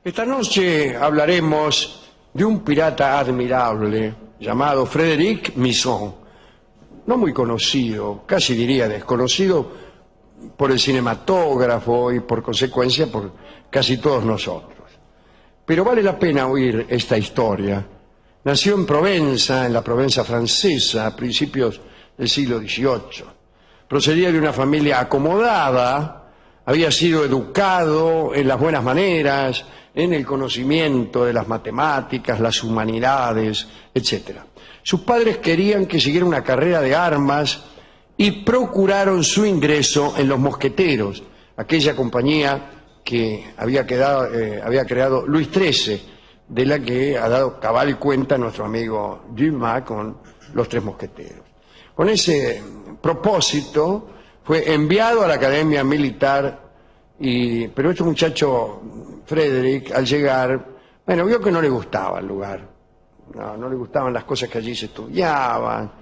Esta noche hablaremos de un pirata admirable llamado Frédéric Misson, no muy conocido, casi diría desconocido por el cinematógrafo y por consecuencia por casi todos nosotros. Pero vale la pena oír esta historia. Nació en Provenza, en la Provenza francesa, a principios del siglo XVIII. Procedía de una familia acomodada, había sido educado en las buenas maneras, en el conocimiento de las matemáticas, las humanidades, etc. Sus padres querían que siguiera una carrera de armas y procuraron su ingreso en los Mosqueteros, aquella compañía que había creado Luis XIII, de la que ha dado cabal cuenta nuestro amigo Dumas con los Tres Mosqueteros. Con ese propósito fue enviado a la Academia Militar, pero este muchacho, Frédéric, al llegar, bueno, vio que no le gustaba el lugar, no le gustaban las cosas que allí se estudiaban,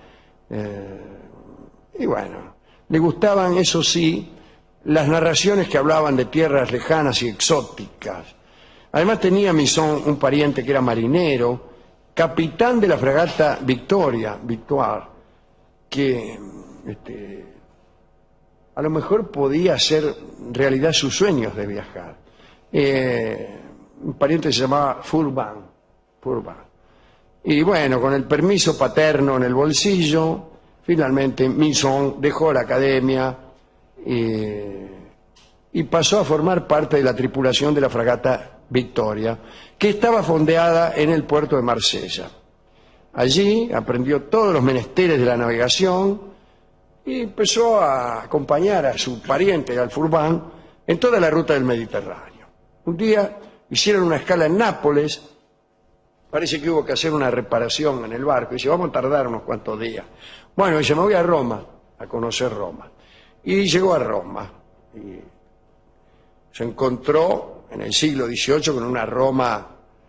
y bueno, le gustaban, eso sí, las narraciones que hablaban de tierras lejanas y exóticas. Además tenía Misson un pariente que era marinero, capitán de la fragata Victoire, que a lo mejor podía hacer realidad sus sueños de viajar. Un pariente se llamaba Furban. Y bueno, con el permiso paterno en el bolsillo, finalmente Misson dejó la academia y pasó a formar parte de la tripulación de la fragata Victoria, que estaba fondeada en el puerto de Marsella. Allí aprendió todos los menesteres de la navegación y empezó a acompañar a su pariente, al Furban, en toda la ruta del Mediterráneo. Un día hicieron una escala en Nápoles, parece que hubo que hacer una reparación en el barco, y dice, vamos a tardar unos cuantos días. Bueno, dice, me voy a Roma, a conocer Roma. Y llegó a Roma, y se encontró en el siglo XVIII con una Roma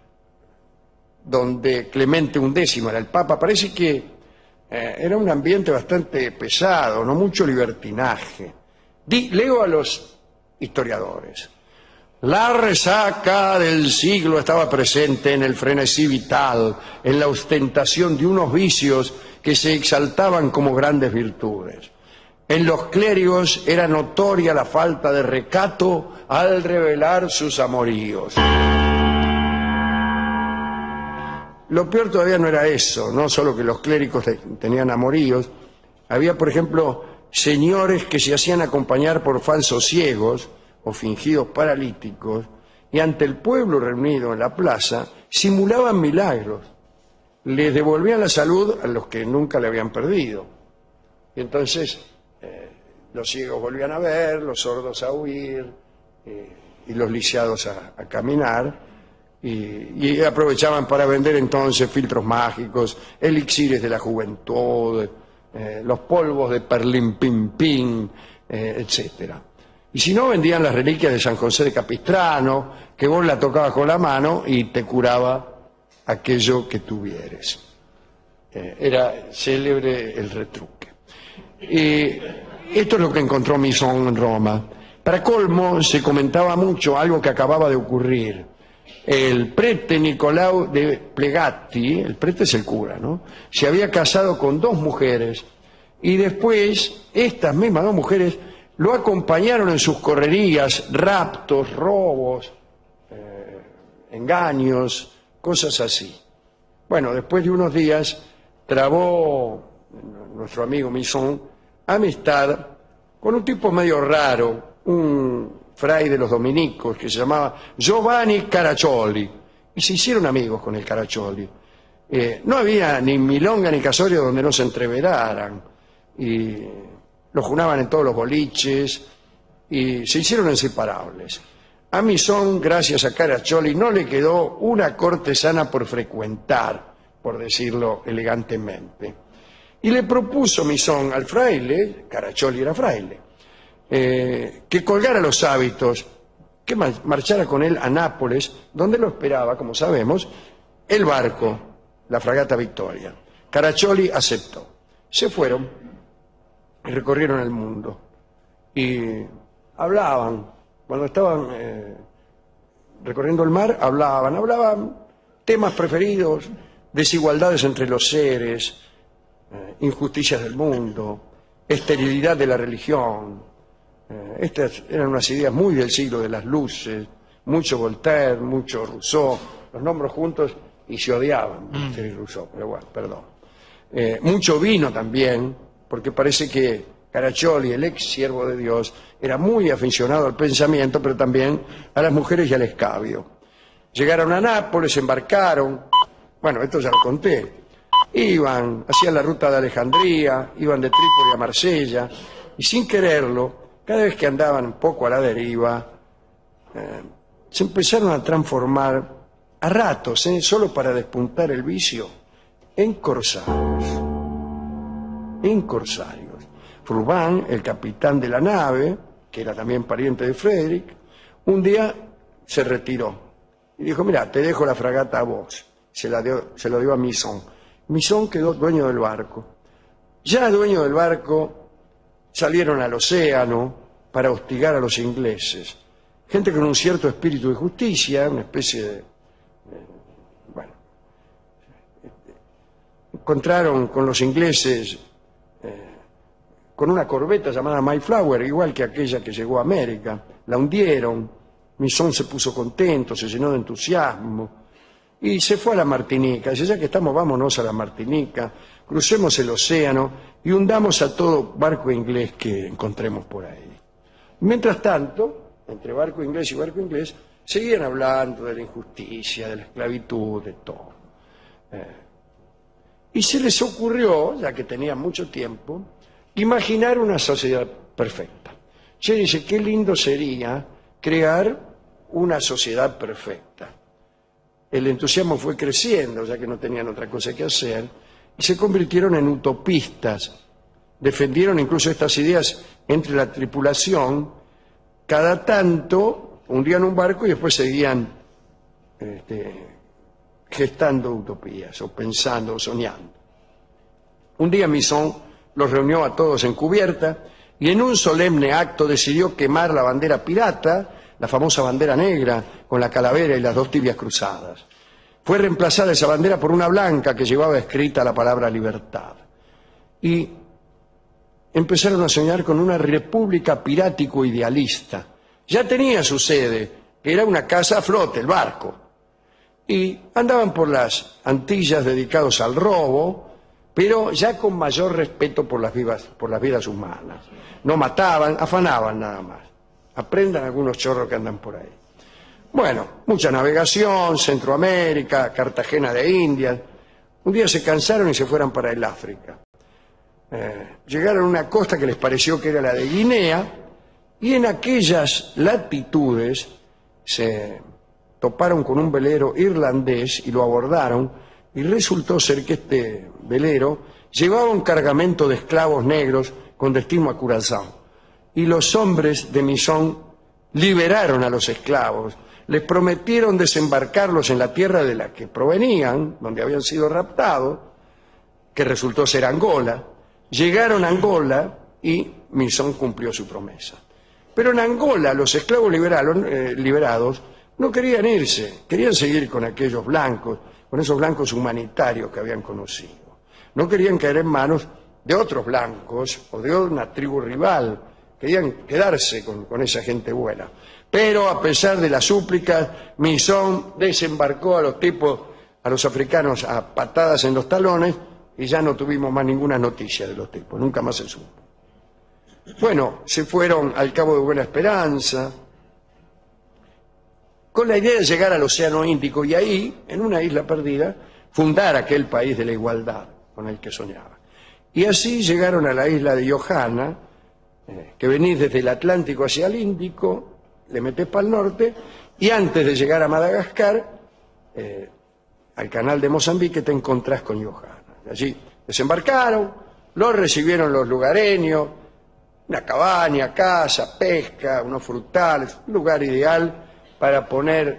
donde Clemente XI era el Papa. Parece que era un ambiente bastante pesado, no mucho libertinaje. Leo a los historiadores. La resaca del siglo estaba presente en el frenesí vital, en la ostentación de unos vicios que se exaltaban como grandes virtudes. En los clérigos era notoria la falta de recato al revelar sus amoríos. Lo peor todavía no era eso, no solo que los clérigos tenían amoríos, había, por ejemplo, señores que se hacían acompañar por falsos ciegos o fingidos paralíticos y ante el pueblo reunido en la plaza simulaban milagros, les devolvían la salud a los que nunca le habían perdido. Y entonces los ciegos volvían a ver, los sordos a oír y los lisiados a caminar. Y aprovechaban para vender entonces filtros mágicos, elixires de la juventud, los polvos de perlimpimpín, etc. Y si no, vendían las reliquias de San José de Capistrano, que vos la tocabas con la mano y te curaba aquello que tuvieres. Era célebre el retruque. Esto es lo que encontró Misson en Roma. Para colmo, se comentaba mucho algo que acababa de ocurrir. El prete Nicolau de Plegatti, el prete es el cura, ¿no?, se había casado con dos mujeres y después estas mismas dos mujeres lo acompañaron en sus correrías, raptos, robos, engaños, cosas así. Bueno, después de unos días trabó nuestro amigo Misson amistad con un tipo medio raro, un fray de los dominicos que se llamaba Giovanni Caraccioli, y se hicieron amigos con el Caraccioli. No había ni milonga ni casorio donde no se entreveraran, y lo junaban en todos los boliches, y se hicieron inseparables. A Misson, gracias a Caraccioli, no le quedó una cortesana por frecuentar, por decirlo elegantemente. Y le propuso Misson al fraile, Caraccioli era fraile, que colgara los hábitos, que marchara con él a Nápoles, donde lo esperaba, como sabemos, el barco, la fragata Victoria. Caraccioli aceptó. Se fueron y recorrieron el mundo. Y hablaban, cuando estaban recorriendo el mar, hablaban temas preferidos, desigualdades entre los seres, injusticias del mundo, esterilidad de la religión. Estas eran unas ideas muy del siglo de las luces, mucho Voltaire, mucho Rousseau, los nombro juntos y se odiaban, Voltaire y Rousseau, pero bueno, perdón. Mucho vino también, porque parece que Caraccioli, el ex siervo de Dios, era muy aficionado al pensamiento, pero también a las mujeres y al escabio. Llegaron a Nápoles, embarcaron, bueno, esto ya lo conté, hacían la ruta de Alejandría, iban de Trípoli a Marsella, y sin quererlo, cada vez que andaban un poco a la deriva, se empezaron a transformar a ratos, solo para despuntar el vicio, en corsarios. Froubin, el capitán de la nave, que era también pariente de Frédéric, un día se retiró y dijo: mira, te dejo la fragata a vos. Se lo dio a Misson. Misson quedó dueño del barco. Ya dueño del barco, salieron al océano para hostigar a los ingleses. Gente con un cierto espíritu de justicia, una especie de... bueno, encontraron con los ingleses con una corbeta llamada Mayflower, igual que aquella que llegó a América. La hundieron, Misson se puso contento, se llenó de entusiasmo y se fue a la Martinica. Dice: ya que estamos, vámonos a la Martinica, crucemos el océano y hundamos a todo barco inglés que encontremos por ahí. Mientras tanto, entre barco inglés y barco inglés, seguían hablando de la injusticia, de la esclavitud, de todo. Y se les ocurrió, ya que tenían mucho tiempo, imaginar una sociedad perfecta. Se dice: qué lindo sería crear una sociedad perfecta. El entusiasmo fue creciendo, ya que no tenían otra cosa que hacer, y se convirtieron en utopistas. Defendieron incluso estas ideas entre la tripulación. Cada tanto hundían un barco y después seguían gestando utopías, o pensando, o soñando. Un día Misson los reunió a todos en cubierta y en un solemne acto decidió quemar la bandera pirata, la famosa bandera negra con la calavera y las dos tibias cruzadas. Fue reemplazada esa bandera por una blanca que llevaba escrita la palabra libertad. Y empezaron a soñar con una república pirático idealista. Ya tenía su sede, que era una casa a flote, el barco. Y andaban por las Antillas dedicados al robo, pero ya con mayor respeto por las vidas humanas. No mataban, afanaban nada más. Aprendan algunos chorros que andan por ahí. Bueno, mucha navegación, Centroamérica, Cartagena de Indias. Un día se cansaron y se fueron para el África. Llegaron a una costa que les pareció que era la de Guinea, y en aquellas latitudes se toparon con un velero irlandés y lo abordaron, y resultó ser que este velero llevaba un cargamento de esclavos negros con destino a Curazao. Y los hombres de Misson liberaron a los esclavos, les prometieron desembarcarlos en la tierra de la que provenían, donde habían sido raptados, que resultó ser Angola. Llegaron a Angola y Misson cumplió su promesa. Pero en Angola los esclavos liberados no querían irse, querían seguir con aquellos blancos, con esos blancos humanitarios que habían conocido. No querían caer en manos de otros blancos o de una tribu rival, querían quedarse con esa gente buena. Pero a pesar de las súplicas, Misson desembarcó a los tipos, a los africanos, a patadas en los talones, y ya no tuvimos más ninguna noticia de los tipos, nunca más se supo. Bueno, se fueron al Cabo de Buena Esperanza, con la idea de llegar al Océano Índico y ahí, en una isla perdida, fundar aquel país de la igualdad con el que soñaban. Y así llegaron a la isla de Johanna, que venís desde el Atlántico hacia el Índico, le metés para el norte, y antes de llegar a Madagascar, al canal de Mozambique, te encontrás con Johanna. Allí desembarcaron, los recibieron los lugareños, una cabaña, casa, pesca, unos frutales, un lugar ideal para poner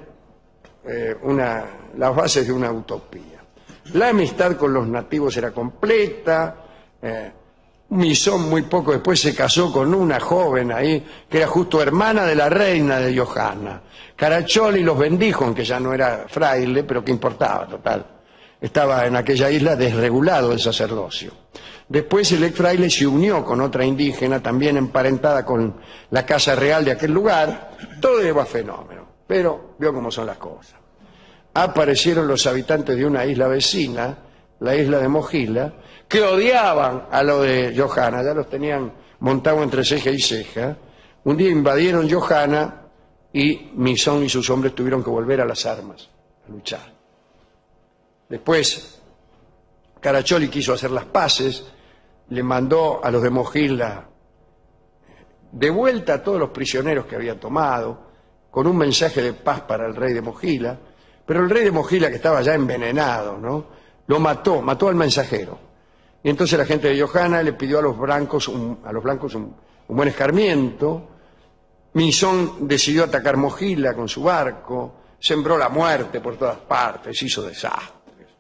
las bases de una utopía. La amistad con los nativos era completa, Misón muy poco después se casó con una joven ahí, que era justo hermana de la reina de Johanna. Caraccioli los bendijo, aunque ya no era fraile, pero qué importaba, total. Estaba en aquella isla desregulado el sacerdocio. Después el ex fraile se unió con otra indígena, también emparentada con la casa real de aquel lugar. Todo lleva fenómeno, pero vio cómo son las cosas. Aparecieron los habitantes de una isla vecina, la isla de Mojila, que odiaban a lo de Johanna, ya los tenían montados entre ceja y ceja. Un día invadieron Johanna y Misón y sus hombres tuvieron que volver a las armas, a luchar. Después, Caraccioli quiso hacer las paces, le mandó a los de Mojila de vuelta a todos los prisioneros que había tomado, con un mensaje de paz para el rey de Mojila, pero el rey de Mojila, que estaba ya envenenado, ¿no?, lo mató al mensajero. Y entonces la gente de Johanna le pidió a los blancos un buen escarmiento. Misón decidió atacar Mojila con su barco, sembró la muerte por todas partes, hizo desastres.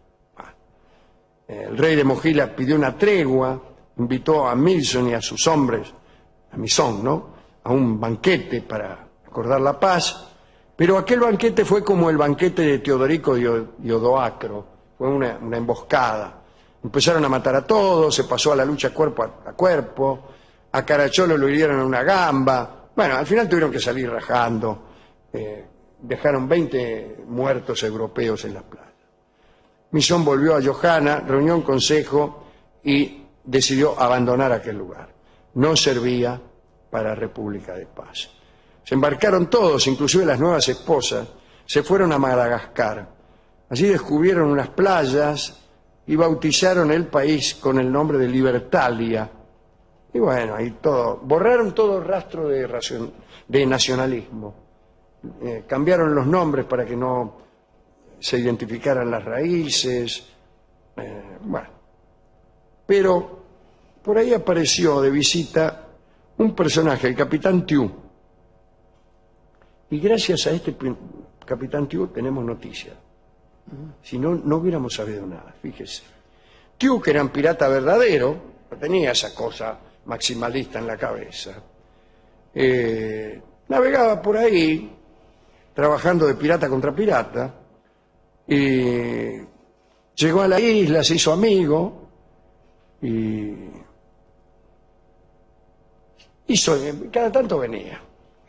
El rey de Mojila pidió una tregua, invitó a Milson y a sus hombres, a Misón, ¿no?, a un banquete para acordar la paz, pero aquel banquete fue como el banquete de Teodorico y Odoacro, fue una emboscada. Empezaron a matar a todos, se pasó a la lucha cuerpo a cuerpo, a Caracciolo lo hirieron en una gamba. Bueno, al final tuvieron que salir rajando, dejaron 20 muertos europeos en las playas. Misón volvió a Johanna, reunió un consejo y decidió abandonar aquel lugar. No servía para República de Paz. Se embarcaron todos, inclusive las nuevas esposas, se fueron a Madagascar. Allí descubrieron unas playas y bautizaron el país con el nombre de Libertalia. Y bueno, ahí todo, borraron todo rastro de nacionalismo. Cambiaron los nombres para que no se identificaran las raíces. Bueno, pero por ahí apareció de visita un personaje, el capitán Thiou. Y gracias a este capitán Thiou tenemos noticias. Si no, no hubiéramos sabido nada, fíjese. Thiou, que era un pirata verdadero, no tenía esa cosa maximalista en la cabeza, navegaba por ahí, trabajando de pirata contra pirata, y llegó a la isla, se hizo amigo, y cada tanto venía.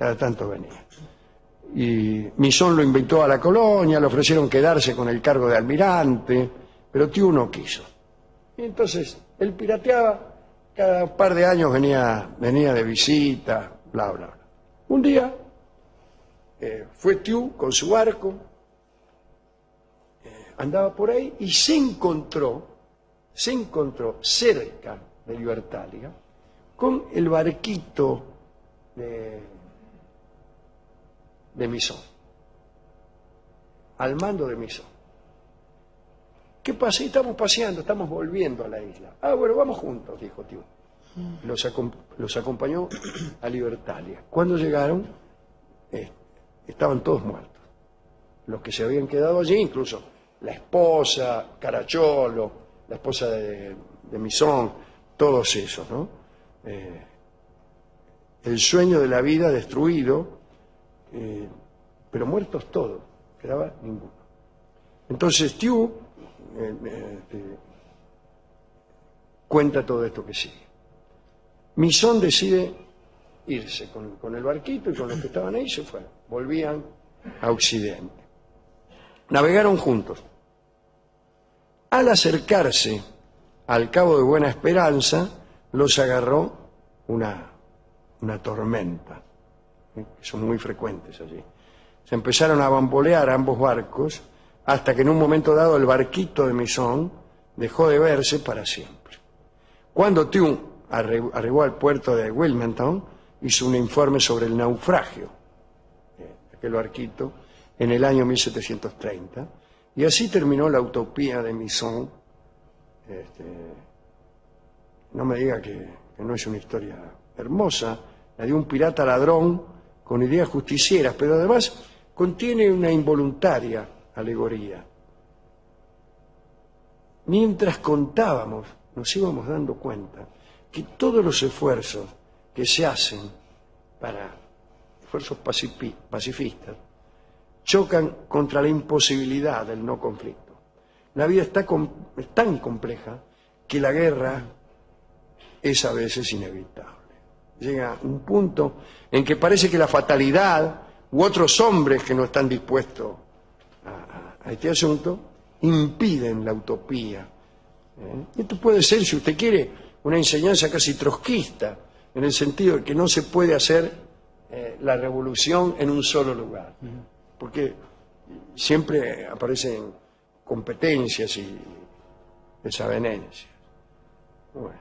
Y Misón lo invitó a la colonia, le ofrecieron quedarse con el cargo de almirante, pero Thiou no quiso. Y entonces él pirateaba, cada par de años venía de visita, bla, bla, bla. Un día fue Thiou con su barco, andaba por ahí y se encontró cerca de Libertalia con el barquito de Misón, al mando de Misón. ¿Qué pasa? Estamos paseando, estamos volviendo a la isla. Ah, bueno, vamos juntos, dijo Thiou. Los acompañó a Libertalia. Cuando llegaron, estaban todos muertos. Los que se habían quedado allí, incluso la esposa, Caracciolo, la esposa de Misón, todos esos, ¿no? El sueño de la vida destruido, pero muertos todos, quedaba ninguno. Entonces Thiou cuenta todo esto que sigue. Misón decide irse con el barquito y con los que estaban ahí se fueron, volvían a Occidente. Navegaron juntos. Al acercarse al Cabo de Buena Esperanza, los agarró una tormenta, que son muy frecuentes allí. Se empezaron a bambolear ambos barcos hasta que en un momento dado el barquito de Misón dejó de verse para siempre. Cuando Thiou arribó al puerto de Wilmington, hizo un informe sobre el naufragio de aquel barquito en el año 1730, y así terminó la utopía de Misón. No me diga que no es una historia hermosa, la de un pirata ladrón con ideas justicieras, pero además contiene una involuntaria alegoría. Mientras contábamos, nos íbamos dando cuenta que todos los esfuerzos que se hacen esfuerzos pacifistas, chocan contra la imposibilidad del no conflicto. La vida es tan compleja que la guerra es a veces inevitable. Llega un punto en que parece que la fatalidad u otros hombres que no están dispuestos a este asunto impiden la utopía. Esto puede ser, si usted quiere, una enseñanza casi trotskista, en el sentido de que no se puede hacer la revolución en un solo lugar, porque siempre aparecen competencias y desavenencias. Bueno.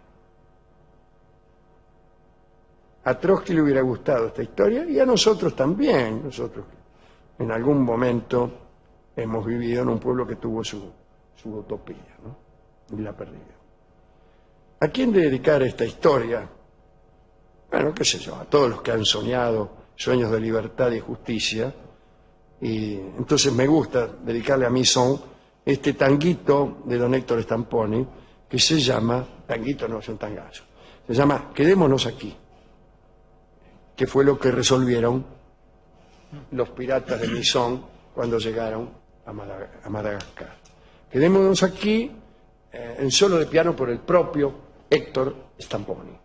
A Trotsky le hubiera gustado esta historia y a nosotros también, nosotros en algún momento hemos vivido en un pueblo que tuvo su utopía, ¿no? Y la perdió. ¿A quién dedicar esta historia? Bueno, qué sé yo, a todos los que han soñado sueños de libertad y justicia. Y entonces me gusta dedicarle a Misson este tanguito de don Héctor Stamponi, que se llama, tanguito no, es un tangazo, se llama Quedémonos aquí, que fue lo que resolvieron los piratas de Misson cuando llegaron a Madagascar. Quedémonos aquí, en solo de piano por el propio Héctor Stamponi.